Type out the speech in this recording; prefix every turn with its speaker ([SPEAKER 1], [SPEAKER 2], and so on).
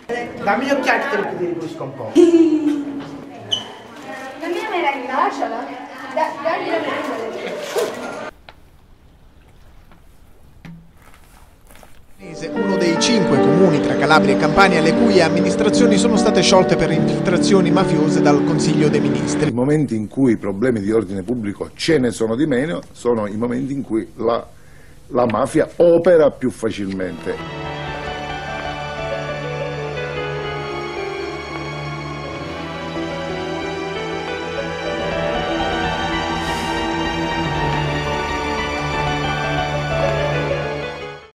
[SPEAKER 1] Dammi gli occhiali che ti riconosco un po'.
[SPEAKER 2] La mia merenda, lasciala. Dagli la merenda.
[SPEAKER 3] Uno dei 5 comuni tra Calabria e Campania le cui amministrazioni sono state sciolte per infiltrazioni mafiose dal Consiglio dei Ministri.
[SPEAKER 4] I momenti in cui i problemi di ordine pubblico ce ne sono di meno sono i momenti in cui la mafia opera più facilmente.